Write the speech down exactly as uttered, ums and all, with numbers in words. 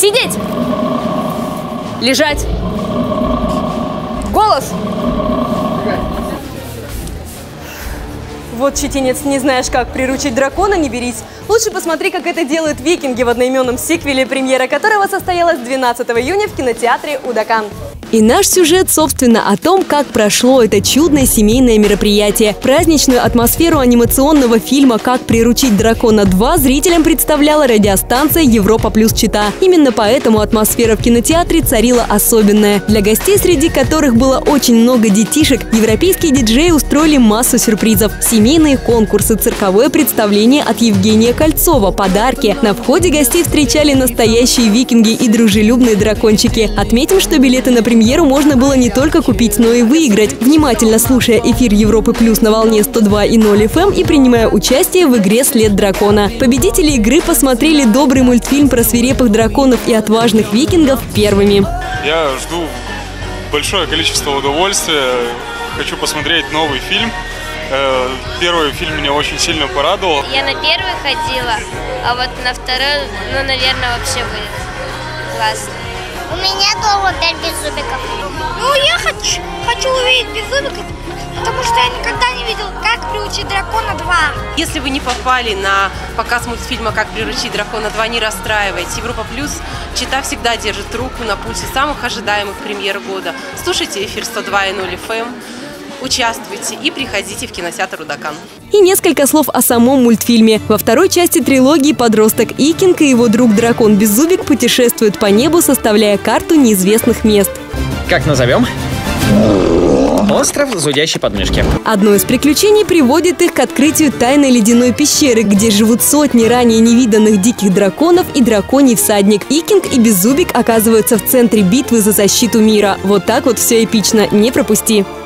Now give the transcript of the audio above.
Сидеть! Лежать! Голос! Вот, читинец, не знаешь, как приручить дракона, не берись. Лучше посмотри, как это делают викинги в одноименном сиквеле, премьера которого состоялась двенадцатого июня в кинотеатре «Удакан». И наш сюжет, собственно, о том, как прошло это чудное семейное мероприятие. Праздничную атмосферу анимационного фильма «Как приручить дракона два» зрителям представляла радиостанция «Европа плюс Чита». Именно поэтому атмосфера в кинотеатре царила особенная. Для гостей, среди которых было очень много детишек, европейские диджеи устроили массу сюрпризов. Семейные конкурсы, цирковое представление от Евгения Кольцова, подарки. На входе гостей встречали настоящие викинги и дружелюбные дракончики. Отметим, что билеты на премьеру можно было не только купить, но и выиграть. Внимательно слушая эфир Европы Плюс на волне сто два и ноль эф эм и принимая участие в игре «След дракона». Победители игры посмотрели добрый мультфильм про свирепых драконов и отважных викингов первыми. Я жду большое количество удовольствия. Хочу посмотреть новый фильм. Первый фильм меня очень сильно порадовал. Я на первый ходила, а вот на второй, ну, наверное, вообще будет классно. У меня дома пять беззубиков. Ну, я хочу, хочу увидеть беззубиков, потому что я никогда не видел, как приручить дракона два. Если вы не попали на показ мультфильма «Как приручить дракона два», не расстраивайтесь. Европа Плюс Чита всегда держит руку на пульсе самых ожидаемых премьер года. Слушайте эфир сто два и ноль эф эм. Участвуйте и приходите в кинотеатр «Удакан». И несколько слов о самом мультфильме. Во второй части трилогии подросток Икинг и его друг-дракон Беззубик путешествуют по небу, составляя карту неизвестных мест. Как назовем? Остров зудящей подмышки. Одно из приключений приводит их к открытию тайной ледяной пещеры, где живут сотни ранее невиданных диких драконов и драконий всадник. Икинг и Беззубик оказываются в центре битвы за защиту мира. Вот так вот все эпично. Не пропусти!